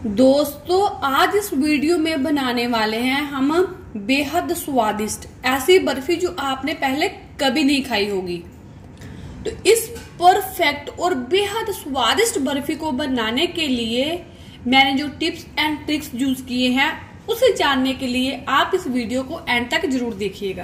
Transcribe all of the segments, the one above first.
दोस्तों आज इस वीडियो में बनाने वाले हैं हम बेहद स्वादिष्ट ऐसी बर्फी जो आपने पहले कभी नहीं खाई होगी। तो इस परफेक्ट और बेहद स्वादिष्ट बर्फी को बनाने के लिए मैंने जो टिप्स एंड ट्रिक्स यूज किए हैं उसे जानने के लिए आप इस वीडियो को एंड तक जरूर देखिएगा।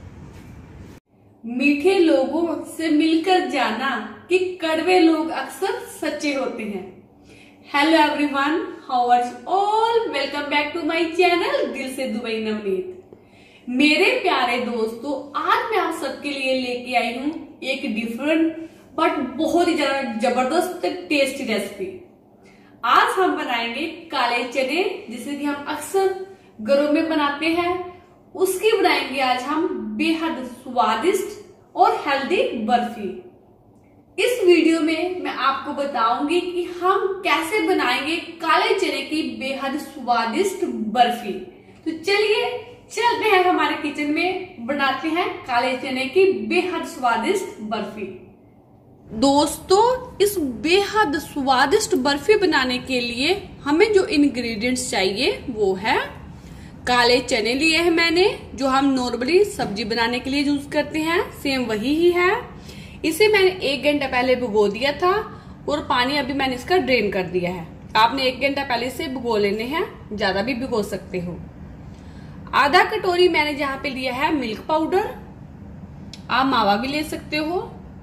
मीठे लोगों से मिलकर जाना कि कड़वे लोग अक्सर सच्चे होते हैं। Hello everyone, how are you all? Welcome back to my channel दिल से दुबई नवनीत। मेरे प्यारे दोस्तों, आज मैं आप सबके लिए लेके आई हूँ एक डिफरेंट बट बहुत ही ज्यादा जबरदस्त टेस्टी रेसिपी। आज हम बनाएंगे काले चने, जिसे कि हम अक्सर घरों में बनाते हैं। उसकी बनाएंगे आज हम बेहद स्वादिष्ट और हेल्दी बर्फी। इस वीडियो में मैं आपको बताऊंगी कि हम कैसे बनाएंगे काले चने की बेहद स्वादिष्ट बर्फी। तो चलिए चलते हैं हमारे किचन में, बनाते हैं काले चने की बेहद स्वादिष्ट बर्फी। दोस्तों, इस बेहद स्वादिष्ट बर्फी बनाने के लिए हमें जो इंग्रेडिएंट्स चाहिए वो है काले चने लिए हैं मैंने, जो हम नॉर्मली सब्जी बनाने के लिए यूज करते हैं, सेम वही ही है। इसे मैंने 1 घंटा पहले भिगो दिया था और पानी अभी मैंने इसका ड्रेन कर दिया है। आपने 1 घंटा पहले से भिगो लेने हैं, ज्यादा भी भिगो सकते हो। आधा कटोरी मैंने यहाँ पे लिया है मिल्क पाउडर, आप मावा भी ले सकते हो।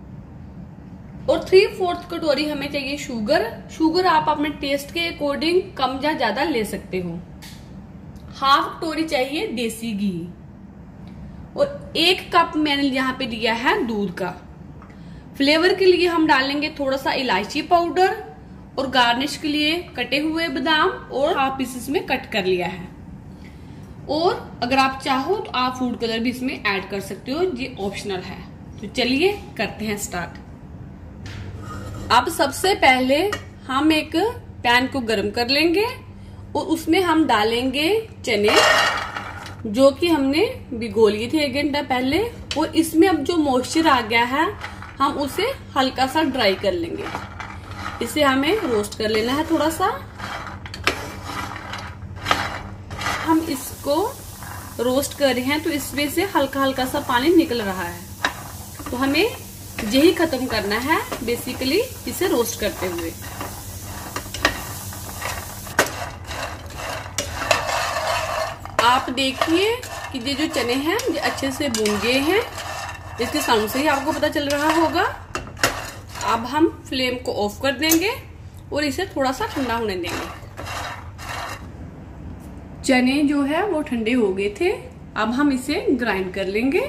और 3/4 कटोरी हमें चाहिए शुगर। शुगर आप अपने टेस्ट के अकॉर्डिंग कम या ज्यादा ले सकते हो। 1/2 कटोरी चाहिए देसी घी और 1 कप मैंने यहाँ पे लिया है दूध का। फ्लेवर के लिए हम डालेंगे थोड़ा सा इलायची पाउडर और गार्निश के लिए कटे हुए बादाम और हाफ पीसेस में कट कर लिया है। और अगर आप चाहो तो आप फूड कलर भी इसमें ऐड कर सकते हो, ये ऑप्शनल है। तो चलिए करते हैं स्टार्ट। अब सबसे पहले हम एक पैन को गर्म कर लेंगे और उसमें हम डालेंगे चने, जो कि हमने भिगो लिए थे 1 घंटा पहले। और इसमें अब जो मॉइस्चर आ गया है हम उसे हल्का सा ड्राई कर लेंगे। इसे हमें रोस्ट कर लेना है थोड़ा सा। हम इसको रोस्ट कर रहे हैं तो इसमें से हल्का हल्का सा पानी निकल रहा है, तो हमें यही खत्म करना है बेसिकली इसे रोस्ट करते हुए। आप देखिए कि ये जो चने हैं ये अच्छे से भून गए हैं, इसके साउंड से ही आपको पता चल रहा होगा। अब हम फ्लेम को ऑफ कर देंगे और इसे थोड़ा सा ठंडा होने देंगे। चने जो है वो ठंडे हो गए थे, अब हम इसे ग्राइंड कर लेंगे।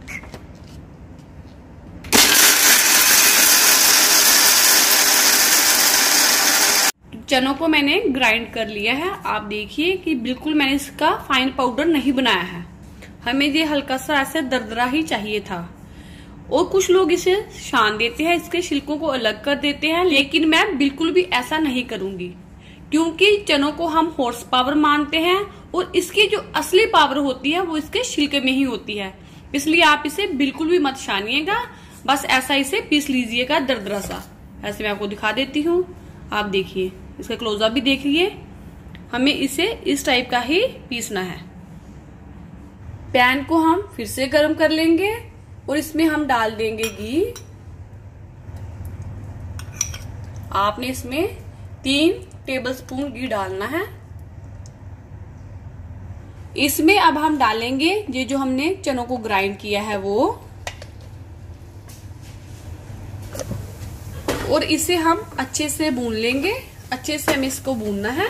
चनों को मैंने ग्राइंड कर लिया है। आप देखिए कि बिल्कुल मैंने इसका फाइन पाउडर नहीं बनाया है, हमें ये हल्का सा ऐसे दरदरा ही चाहिए था। और कुछ लोग इसे छान देते हैं, इसके छिलकों को अलग कर देते हैं, लेकिन मैं बिल्कुल भी ऐसा नहीं करूंगी, क्योंकि चनों को हम हॉर्स पावर मानते हैं और इसकी जो असली पावर होती है वो इसके छिलके में ही होती है। इसलिए आप इसे बिल्कुल भी मत छानिएगा, बस ऐसा इसे पीस लीजिएगा दरदरा सा। ऐसे मैं आपको दिखा देती हूँ, आप देखिए, इसका क्लोजअप भी देखिए। हमें इसे इस टाइप का ही पीसना है। पैन को हम फिर से गर्म कर लेंगे और इसमें हम डाल देंगे घी। आपने इसमें 3 टेबलस्पून घी डालना है। इसमें अब हम डालेंगे ये जो हमने चनों को ग्राइंड किया है वो, और इसे हम अच्छे से भून लेंगे। अच्छे से हमें इसको भूनना है।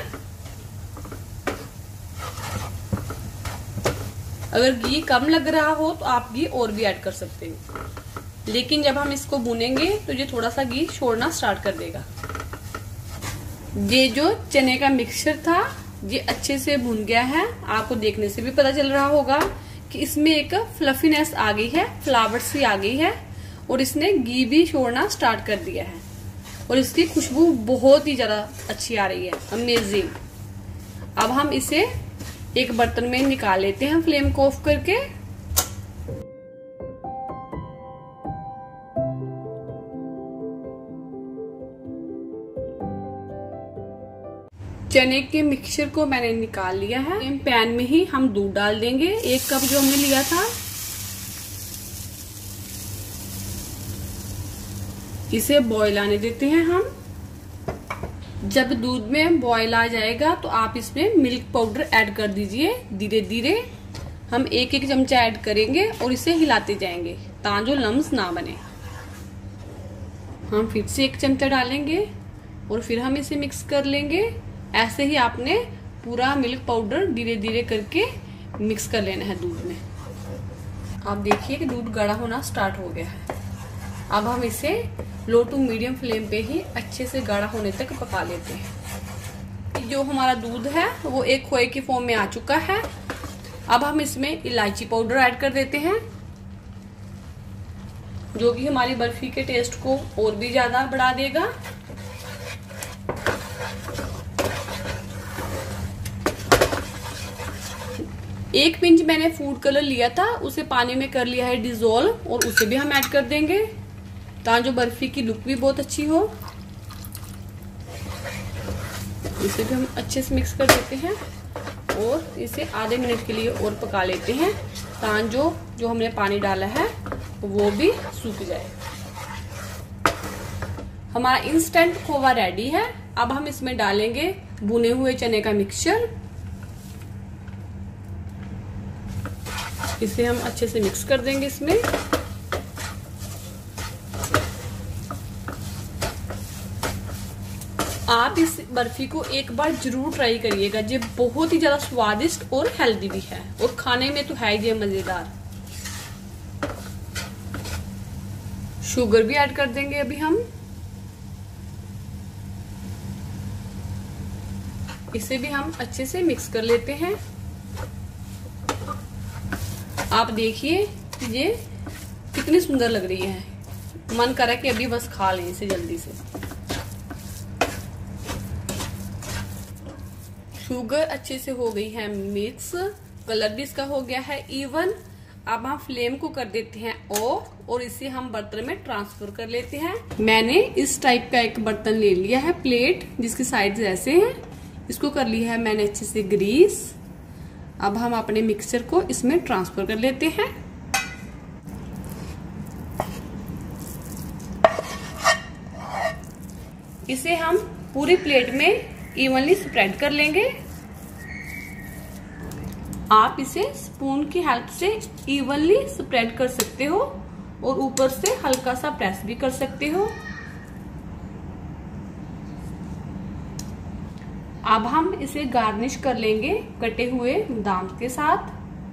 अगर घी कम लग रहा हो तो आप घी और भी ऐड कर सकते हो, लेकिन जब हम इसको भूनेंगे तो ये थोड़ा सा घी छोड़ना स्टार्ट कर देगा। ये जो चने का मिक्सचर था ये अच्छे से भून गया है। आपको देखने से भी पता चल रहा होगा कि इसमें एक फ्लफीनेस आ गई है, फ्लावर सी आ गई है, और इसने घी भी छोड़ना स्टार्ट कर दिया है। और इसकी खुशबू बहुत ही ज्यादा अच्छी आ रही है, अमेजिंग। अब हम इसे एक बर्तन में निकाल लेते हैं फ्लेम को ऑफ करके। चने के मिक्सचर को मैंने निकाल लिया है। पैन में ही हम दूध डाल देंगे, 1 कप जो हमने लिया था। इसे बॉईल आने देते हैं हम। जब दूध में बॉईल आ जाएगा तो आप इसमें मिल्क पाउडर ऐड कर दीजिए। धीरे धीरे हम 1-1 चमचा ऐड करेंगे और इसे हिलाते जाएंगे ताकि लम्स ना बने। हम फिर से 1 चमचा डालेंगे और फिर हम इसे मिक्स कर लेंगे। ऐसे ही आपने पूरा मिल्क पाउडर धीरे धीरे करके मिक्स कर लेना है दूध में। आप देखिए कि दूध गाढ़ा होना स्टार्ट हो गया है। अब हम इसे लो टू मीडियम फ्लेम पे ही अच्छे से गाढ़ा होने तक पका लेते हैं। जो हमारा दूध है वो एक खोए की फॉर्म में आ चुका है। अब हम इसमें इलायची पाउडर ऐड कर देते हैं, जो कि हमारी बर्फी के टेस्ट को और भी ज्यादा बढ़ा देगा। एक पिंच मैंने फूड कलर लिया था, उसे पानी में कर लिया है डिजोल्व और उसे भी हम ऐड कर देंगे ताकि जो बर्फी की लुक भी बहुत अच्छी हो। इसे भी हम अच्छे से मिक्स कर देते हैं और इसे आधे मिनट के लिए और पका लेते हैं ताकि जो हमने पानी डाला है वो भी सूख जाए। हमारा इंस्टेंट खोवा रेडी है। अब हम इसमें डालेंगे भुने हुए चने का मिक्सचर। इसे हम अच्छे से मिक्स कर देंगे इसमें। आप इस बर्फी को एक बार जरूर ट्राई करिएगा। ये बहुत ही ज्यादा स्वादिष्ट और हेल्दी भी है और खाने में तो है ही मजेदार। शुगर भी ऐड कर देंगे अभी हम। इसे भी हम अच्छे से मिक्स कर लेते हैं। आप देखिए ये कितनी सुंदर लग रही है। मन करा कि अभी बस खा लें इसे जल्दी से। शुगर अच्छे से हो गई है मिक्स, कलर भी इसका हो गया है इवन। अब हम फ्लेम को कर देते हैं ऑफ और इसे हम बर्तन में ट्रांसफर कर लेते हैं। मैंने इस टाइप का एक बर्तन ले लिया है, प्लेट जिसकी साइड ऐसे हैं। इसको कर लिया है मैंने अच्छे से ग्रीस। अब हम अपने मिक्सचर को इसमें ट्रांसफर कर लेते हैं। इसे हम पूरी प्लेट में इवनली स्प्रेड कर लेंगे। आप इसे स्पून की हेल्प से इवनली स्प्रेड कर सकते हो और ऊपर से हल्का सा प्रेस भी कर सकते हो। अब हम इसे गार्निश कर लेंगे कटे हुए बादाम के साथ।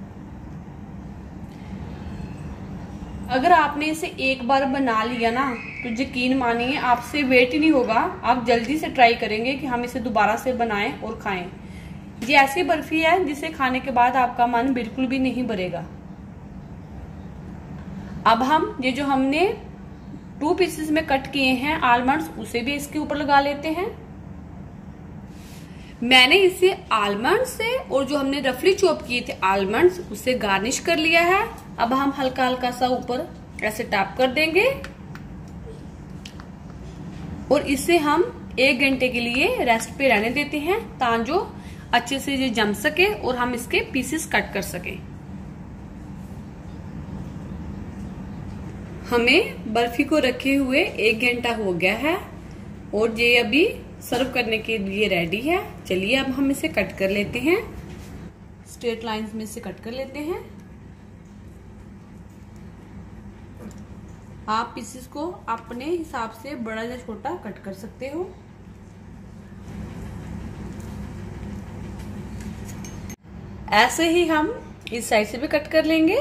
अगर आपने इसे एक बार बना लिया ना तो यकीन मानिए आपसे वेट ही नहीं होगा। आप जल्दी से ट्राई करेंगे कि हम इसे दोबारा से बनाएं और खाएं। ये ऐसी बर्फी है जिसे खाने के बाद आपका मन बिल्कुल भी नहीं भरेगा। अब हम ये जो हमने 2 पीसेस में कट किए हैं आलमंड्स, उसे भी इसके ऊपर लगा लेते हैं। मैंने इसे आलमंड से और जो हमने रफली चॉप किए थे आलमंड्स उससे गार्निश कर लिया है। अब हम हल्का हल्का सा ऊपर ऐसे टैप कर देंगे और इसे हम 1 घंटे के लिए रेस्ट पे रहने देते हैं ताकि जो अच्छे से ये जम सके और हम इसके पीसेस कट कर सके। हमें बर्फी को रखे हुए 1 घंटा हो गया है और ये अभी सर्व करने के लिए रेडी है। चलिए अब हम इसे कट कर लेते हैं। स्ट्रेट लाइंस में से कट कर लेते हैं। आप पीसेस को अपने हिसाब से बड़ा या छोटा कट कर सकते हो। ऐसे ही हम इस साइड से भी कट कर लेंगे।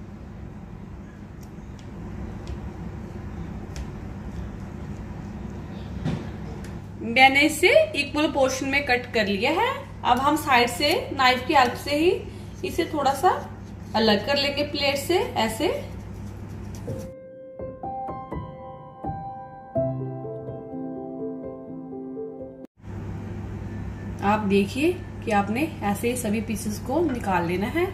मैंने इसे इक्वल पोर्शन में कट कर लिया है। अब हम साइड से नाइफ की हेल्प से ही इसे थोड़ा सा अलग कर लेंगे प्लेट से ऐसे। आप देखिए कि आपने ऐसे ही सभी पीसेस को निकाल लेना है।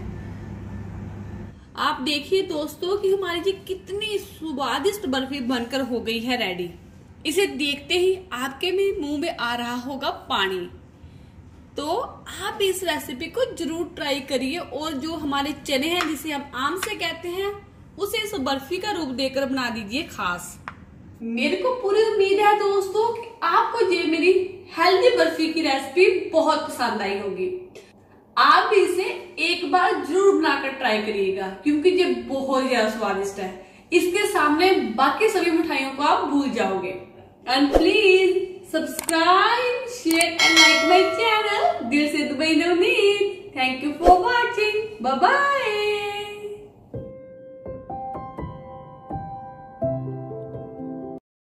आप देखिए दोस्तों कि हमारी जी कितनी स्वादिष्ट बर्फी बनकर हो गई है रेडी। इसे देखते ही आपके भी मुंह में आ रहा होगा पानी। तो आप इस रेसिपी को जरूर ट्राई करिए और जो हमारे चने हैं जिसे हम आम से कहते हैं उसे इस बर्फी का रूप देकर बना दीजिए खास। मेरे को पूरी उम्मीद है दोस्तों कि आपको ये मेरी हेल्दी बर्फी की रेसिपी बहुत पसंद आई होगी। आप भी इसे एक बार जरूर बनाकर ट्राई करिएगा क्योंकि ये बहुत ज्यादा स्वादिष्ट है। इसके सामने बाकी सभी मिठाइयों को आप भूल जाओगे। And please subscribe, share and like my channel दिल से Dubai Navneet. Thank you for watching. Bye bye.